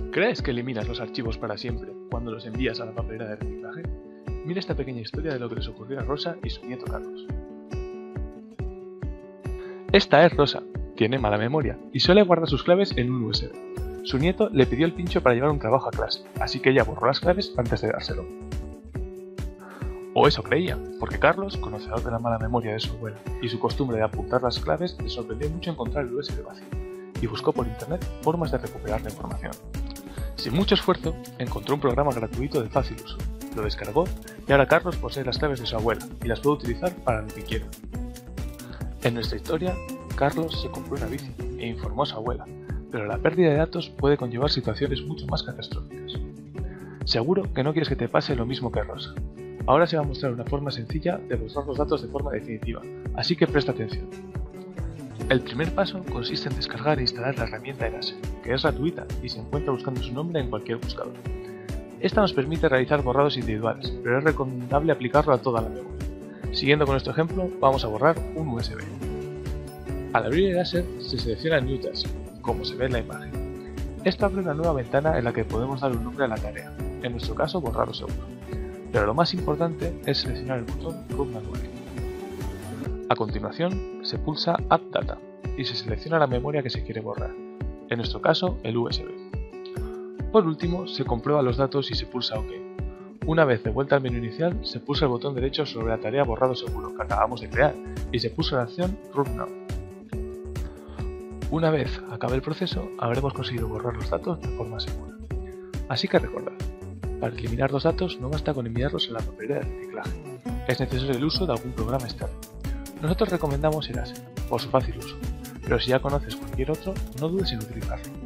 ¿Crees que eliminas los archivos para siempre cuando los envías a la papelera de reciclaje? Mira esta pequeña historia de lo que les ocurrió a Rosa y su nieto Carlos. Esta es Rosa, tiene mala memoria y suele guardar sus claves en un USB. Su nieto le pidió el pincho para llevar un trabajo a clase, así que ella borró las claves antes de dárselo. O eso creía, porque Carlos, conocedor de la mala memoria de su abuela y su costumbre de apuntar las claves, le sorprendió mucho encontrar el USB vacío, y buscó por internet formas de recuperar la información. Sin mucho esfuerzo, encontró un programa gratuito de fácil uso, lo descargó y ahora Carlos posee las claves de su abuela y las puede utilizar para lo que quiera. En nuestra historia, Carlos se compró una bici e informó a su abuela, pero la pérdida de datos puede conllevar situaciones mucho más catastróficas. Seguro que no quieres que te pase lo mismo que a Rosa. Ahora se va a mostrar una forma sencilla de borrar los datos de forma definitiva, así que presta atención. El primer paso consiste en descargar e instalar la herramienta Eraser, que es gratuita y se encuentra buscando su nombre en cualquier buscador. Esta nos permite realizar borrados individuales, pero es recomendable aplicarlo a toda la memoria. Siguiendo con nuestro ejemplo, vamos a borrar un USB. Al abrir Eraser se selecciona New Task, como se ve en la imagen. Esto abre una nueva ventana en la que podemos dar un nombre a la tarea, en nuestro caso borrado seguro. Pero lo más importante es seleccionar el botón Run Manually. A continuación se pulsa Add Data y se selecciona la memoria que se quiere borrar, en nuestro caso el USB. Por último se comprueba los datos y se pulsa OK. Una vez de vuelta al menú inicial se pulsa el botón derecho sobre la tarea borrado seguro que acabamos de crear y se pulsa la acción Run Now. Una vez acabe el proceso habremos conseguido borrar los datos de forma segura. Así que recordad, para eliminar los datos no basta con enviarlos a la papelera de reciclaje, es necesario el uso de algún programa externo. Nosotros recomendamos Eraser, por su fácil uso, pero si ya conoces cualquier otro, no dudes en utilizarlo.